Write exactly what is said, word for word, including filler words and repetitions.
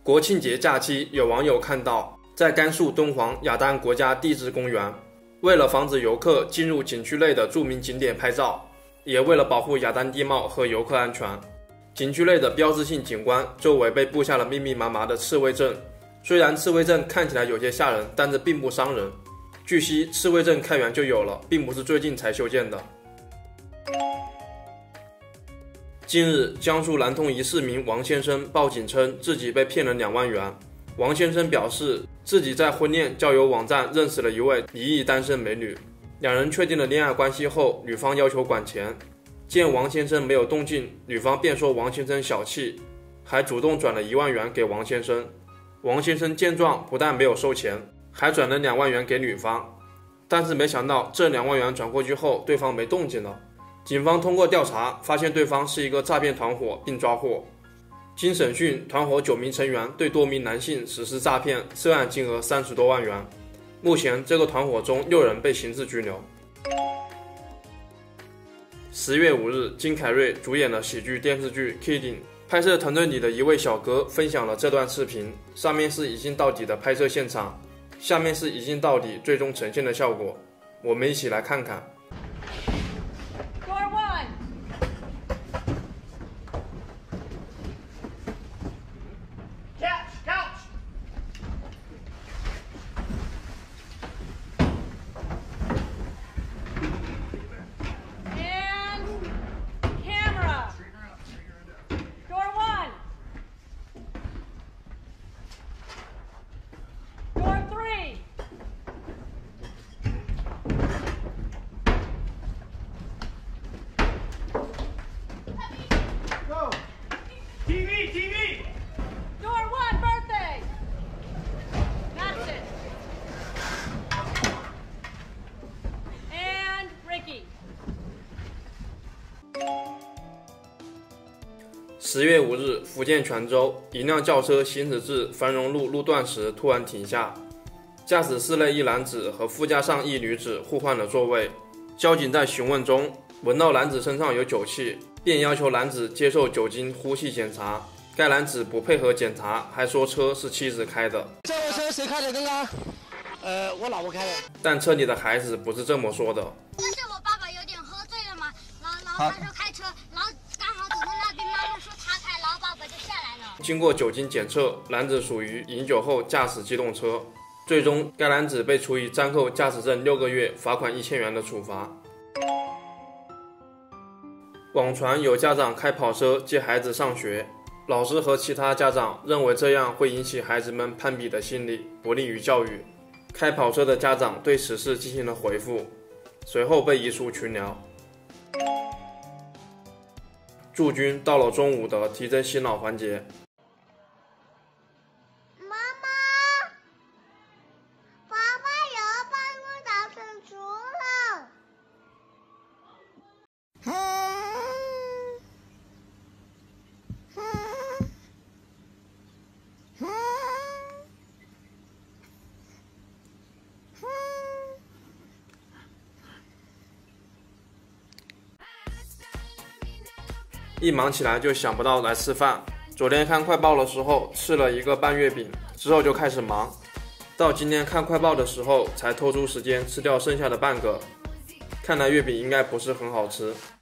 国庆节假期，有网友看到，在甘肃敦煌雅丹国家地质公园，为了防止游客进入景区内的著名景点拍照，也为了保护雅丹地貌和游客安全，景区内的标志性景观周围被布下了密密麻麻的刺猬阵。虽然刺猬阵看起来有些吓人，但这并不伤人。据悉，刺猬阵开园就有了，并不是最近才修建的。近日，江苏南通一市民王先生报警称自己被骗了两万元。王先生表示，自己在婚恋交友网站认识了一位离异单身美女，两人确定了恋爱关系后，女方要求管钱。见王先生没有动静，女方便说王先生小气，还主动转了一万元给王先生。王先生见状，不但没有收钱，还转了两万元给女方。但是没想到，这两万元转过去后，对方没动静了。警方通过调查发现对方是一个诈骗团伙，并抓获。经审讯，团伙九名成员对多名男性实施诈骗，涉案金额三十多万元。目前，这个团伙中六人被刑事拘留。十月五日，金凯瑞主演了喜剧电视剧《Kidding》，拍摄团队里的一位小哥分享了这段视频，上面是一镜到底的拍摄现场，下面是一镜到底最终呈现的效果。我们一起来看看。 T V, T V! Door one, birthday! That's it. And Ricky. 十月五日，福建泉州，一辆轿车行驶至繁荣路路段时突然停下，驾驶室内一男子和副驾上一女子互换了座位。交警在询问中闻到男子身上有酒气，便要求男子接受酒精呼气检查。该男子不配合检查，还说车是妻子开的。 这个车谁开的？刚刚，呃，我老婆开的。 但车里的孩子不是这么说的。 但是我爸爸有点喝醉了嘛，然后然后他说开车，然后刚好走到那边，妈妈说他开，然后爸爸就下来了。 经过酒精检测，男子属于饮酒后驾驶机动车。最终，该男子被处以暂扣驾驶证六个月、罚款一千元的处罚。网传有家长开跑车接孩子上学，老师和其他家长认为这样会引起孩子们攀比的心理，不利于教育。开跑车的家长对此事进行了回复，随后被移出群聊。驻军到了中午的提振洗脑环节。 妈妈，爸爸有帮我打成熟了。 一忙起来就想不到来吃饭。昨天看快报的时候吃了一个半月饼，之后就开始忙，到今天看快报的时候才抽出时间吃掉剩下的半个。看来月饼应该不是很好吃。